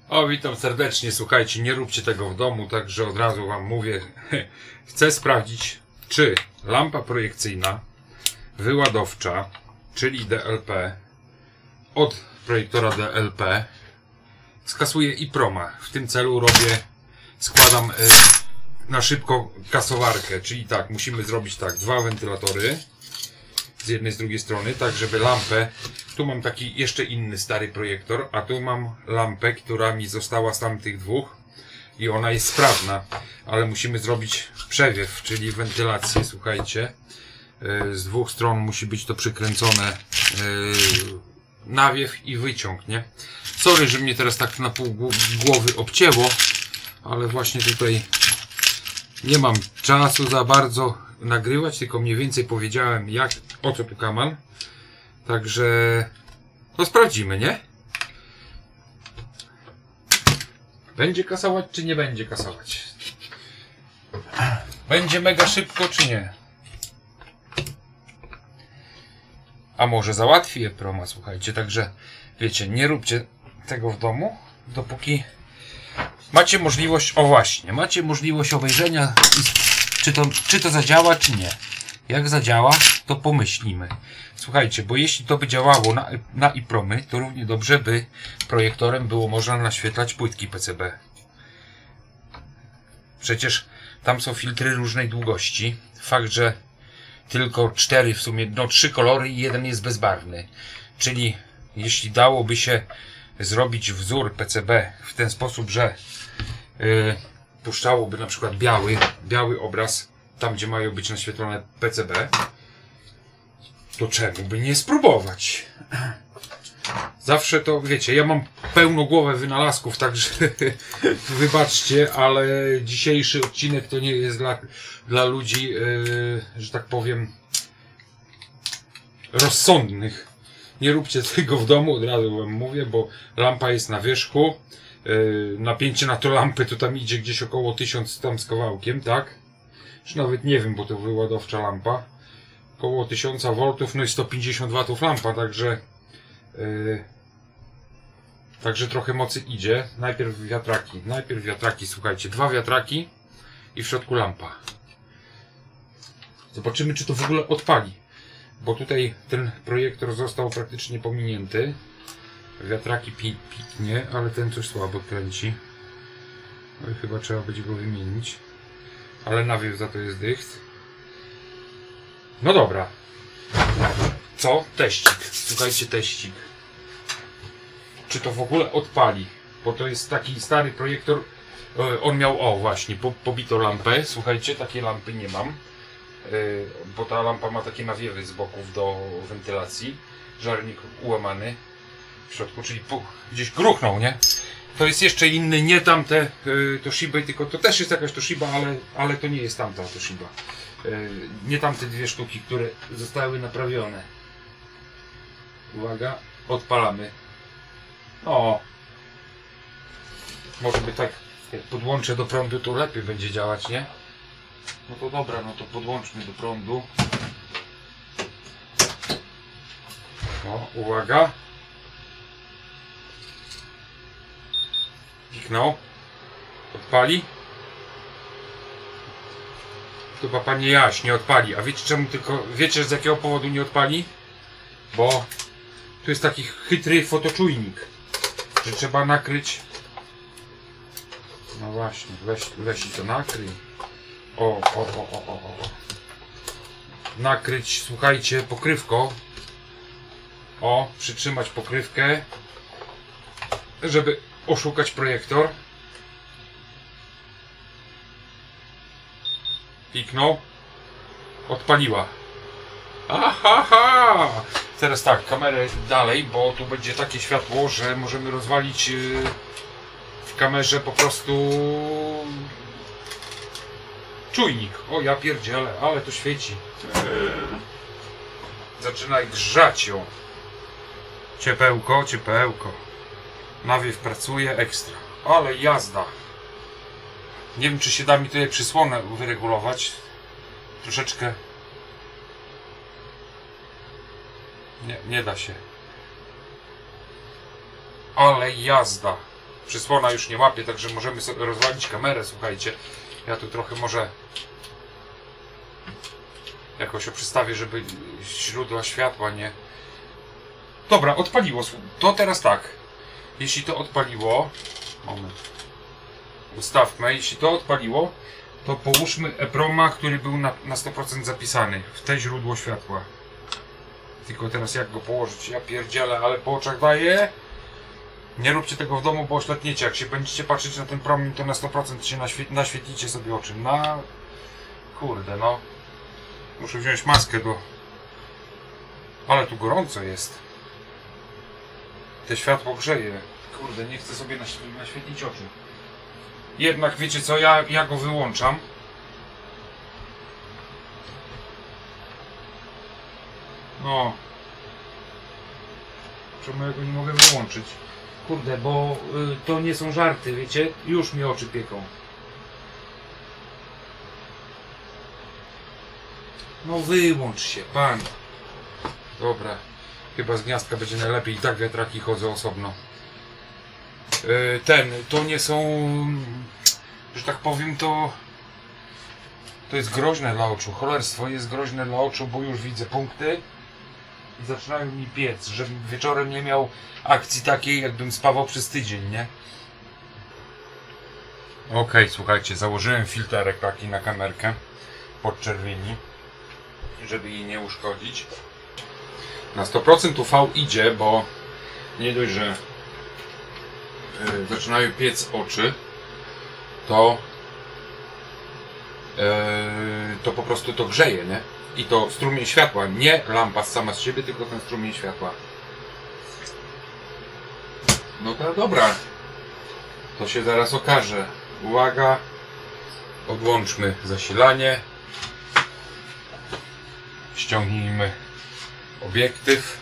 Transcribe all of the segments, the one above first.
O, witam serdecznie. Słuchajcie, nie róbcie tego w domu, także od razu wam mówię. Chcę sprawdzić, czy lampa projekcyjna, wyładowcza, czyli DLP, od projektora DLP, skasuje EEPROMa. W tym celu składam na szybko kasowarkę, czyli tak, musimy zrobić tak, dwa wentylatory z jednej, z drugiej strony, tak żeby lampę, tu mam taki jeszcze inny stary projektor, a tu mam lampę, która mi została z tamtych dwóch i ona jest sprawna, ale musimy zrobić przewiew, czyli wentylację, słuchajcie, z dwóch stron musi być to przykręcone, nawiew i wyciąg, nie? Sorry, że mnie teraz tak na pół głowy obcięło, ale właśnie tutaj nie mam czasu za bardzo nagrywać, tylko mniej więcej powiedziałem, o co tu kaman. Także no sprawdzimy, nie? Będzie kasować, czy nie będzie kasować? Będzie mega szybko, czy nie? A może załatwi EEPROMa, słuchajcie. Także wiecie, nie róbcie tego w domu, dopóki macie możliwość, o właśnie, macie możliwość obejrzenia, czy to zadziała, czy nie. Jak zadziała, to pomyślimy. Słuchajcie, bo jeśli to by działało na EEPROMy, to równie dobrze by projektorem było można naświetlać płytki PCB. Przecież tam są filtry różnej długości. Fakt, że tylko 4 w sumie, no 3 kolory i jeden jest bezbarwny. Czyli jeśli dałoby się zrobić wzór PCB w ten sposób, że puszczałoby na przykład biały obraz tam, gdzie mają być naświetlone PCB, to czemu by nie spróbować? Zawsze to, wiecie, ja mam pełną głowę wynalazków, także wybaczcie, ale dzisiejszy odcinek to nie jest dla ludzi, że tak powiem, rozsądnych. Nie róbcie tego w domu, od razu wam mówię, bo lampa jest na wierzchu. Napięcie na to lampy to tam idzie gdzieś około 1000 tam z kawałkiem, tak? Czy nawet nie wiem, bo to wyładowcza lampa. Około 1000 V, no i 150 W lampa, także także trochę mocy idzie. Najpierw wiatraki, słuchajcie, 2 wiatraki i w środku lampa. Zobaczymy, czy to w ogóle odpali, bo tutaj ten projektor został praktycznie pominięty. Wiatraki piknie, ale ten coś słabo kręci. No i chyba trzeba będzie go wymienić. Ale nawiew za to jest dycht. No dobra. Co? Teścik. Słuchajcie, teścik. Czy to w ogóle odpali? Bo to jest taki stary projektor. On miał, o właśnie, pobitą lampę. Słuchajcie, takiej lampy nie mam. Bo ta lampa ma takie nawiewy z boków do wentylacji. Żarnik ułamany w środku, czyli gdzieś gruchnął, nie? To jest jeszcze inny, nie tamte Toshiby, tylko to też jest jakaś Toshiba, ale to nie jest tamta Toshiba. Nie tamte dwie sztuki, które zostały naprawione. Uwaga, odpalamy. O! Może by tak, jak podłączę do prądu, to lepiej będzie działać, nie? No to dobra, no to podłączmy do prądu. O, uwaga. Piknął. Odpali. Chyba panie Jaś nie odpali. A wiecie czemu tylko... Wiecie z jakiego powodu nie odpali? Bo tu jest taki chytry fotoczujnik, że trzeba nakryć. No właśnie, weź i to nakryj. O. Nakryć, słuchajcie, pokrywką. O, przytrzymać pokrywkę, żeby oszukać projektor. Piknął. Odpaliła. Aha! Teraz tak, kamerę dalej, bo tu będzie takie światło, że możemy rozwalić w kamerze po prostu czujnik. O, ja pierdzielę, ale to świeci. Zaczyna grzać ją. Ciepełko. Nawiew pracuje ekstra. Ale jazda. Nie wiem, czy się da mi tutaj przysłonę wyregulować. Troszeczkę. Nie da się. Ale jazda. przysłona już nie łapie, także możemy sobie rozwalić kamerę, słuchajcie. Ja tu trochę może jakoś przystawię, żeby źródła światła nie... Dobra, odpaliło. To teraz tak. Jeśli to odpaliło... Moment. Ustawmy. Jeśli to odpaliło, to połóżmy EPROMa, który był na 100% zapisany w te źródło światła. Tylko teraz jak go położyć? Ja pierdzielę, ale po oczach daję. Nie róbcie tego w domu, bo oślepniecie. Jak się będziecie patrzeć na ten promień, to na 100% się naświetlicie sobie oczy. Kurde, no. Muszę wziąć maskę do... Ale tu gorąco jest. Te światło grzeje. Kurde, nie chcę sobie naświetlić oczy. Jednak wiecie co, ja go wyłączam. No. Czemu ja go nie mogę wyłączyć? Kurde, bo to nie są żarty, wiecie? Już mi oczy pieką. No wyłącz się, pan. Dobra. Chyba z gniazdka będzie najlepiej. I tak wiatraki chodzą osobno. To nie są... Że tak powiem, to jest groźne dla oczu. Cholerstwo jest groźne dla oczu, bo już widzę punkty i zaczynają mi piec, żebym wieczorem nie miał akcji takiej, jakbym spawał przez tydzień, nie? Okej, słuchajcie, założyłem filterek taki na kamerkę podczerwieni, żeby jej nie uszkodzić. Na 100% UV idzie, bo nie dość, że zaczynają piec oczy, to po prostu to grzeje, nie? I to strumień światła, nie lampa sama z siebie, tylko ten strumień światła. No to dobra, to się zaraz okaże. Uwaga, odłączmy zasilanie, ściągnijmy obiektyw.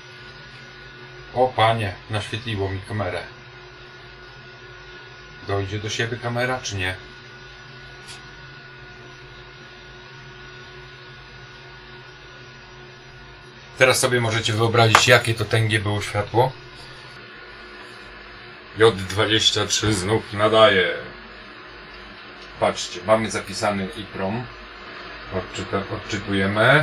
O panie, naświetliło mi kamerę. Dojdzie do siebie kamera, czy nie? Teraz sobie możecie wyobrazić, jakie to tęgie było światło. J23 znów nadaje. Patrzcie, mamy zapisany EPROM. Odczytujemy.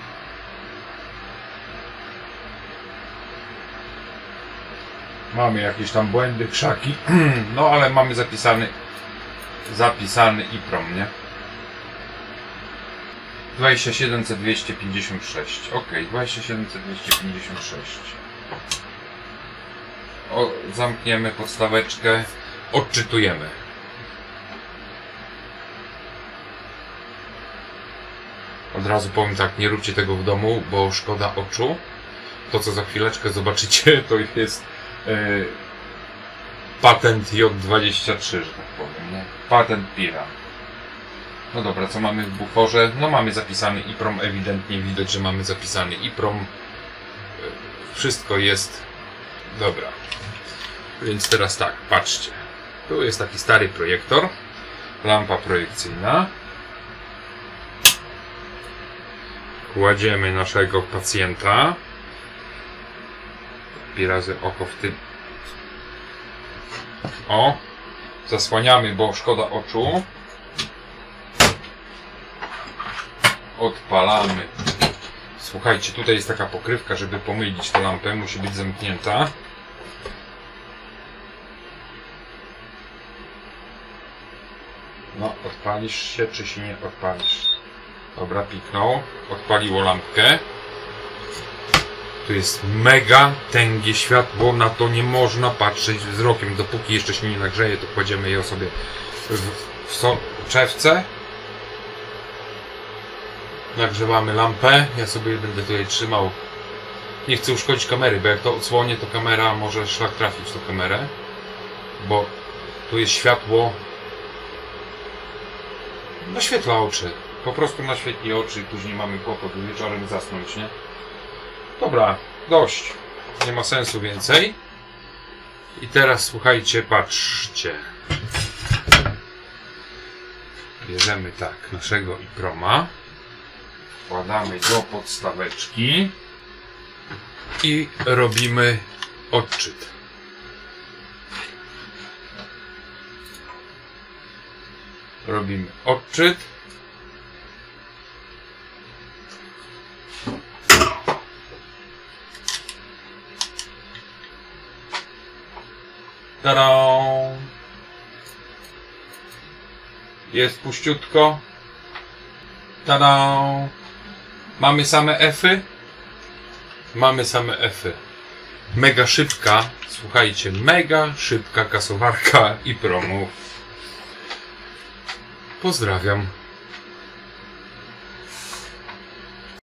Mamy jakieś tam błędy, krzaki. No ale mamy zapisany EPROM, nie? 27256. Ok, 27256. Zamkniemy podstaweczkę. Odczytujemy. Od razu powiem tak, nie róbcie tego w domu, bo szkoda oczu. To co za chwileczkę zobaczycie, to jest patent J23, że tak powiem, nie? Patent Pira. No dobra, co mamy w buforze? No mamy zapisany EPROM, ewidentnie widać, że mamy zapisany EPROM. Wszystko jest dobra. Więc teraz tak, patrzcie. Tu jest taki stary projektor. Lampa projekcyjna. Kładziemy naszego pacjenta. Pi razy oko w tym. O! Zasłaniamy, bo szkoda oczu. Odpalamy. Słuchajcie, tutaj jest taka pokrywka, żeby pomylić tę lampę. Musi być zamknięta. No, odpalisz się, czy się nie odpalisz? Dobra, piknął. Odpaliło lampkę. Tu jest mega tęgie światło, na to nie można patrzeć wzrokiem. Dopóki jeszcze się nie nagrzeje, to kładziemy je sobie w soczewce. Nagrzewamy lampę. Ja sobie będę tutaj trzymał. Nie chcę uszkodzić kamery, bo jak to odsłonię, to kamera może szlak trafić w tą kamerę. Bo tu jest światło. Naświetla oczy. Po prostu naświetli oczy i później mamy kłopot wieczorem zasnąć, nie? Dobra, dość. Nie ma sensu więcej. I teraz słuchajcie, patrzcie. Bierzemy tak naszego EPROMa. Wkładamy do podstaweczki. I robimy odczyt. Robimy odczyt. Tada! Jest puściutko. Tada! Mamy same F-y. Mamy same F-y. Mega szybka, słuchajcie, mega szybka kasowarka i promo. Pozdrawiam.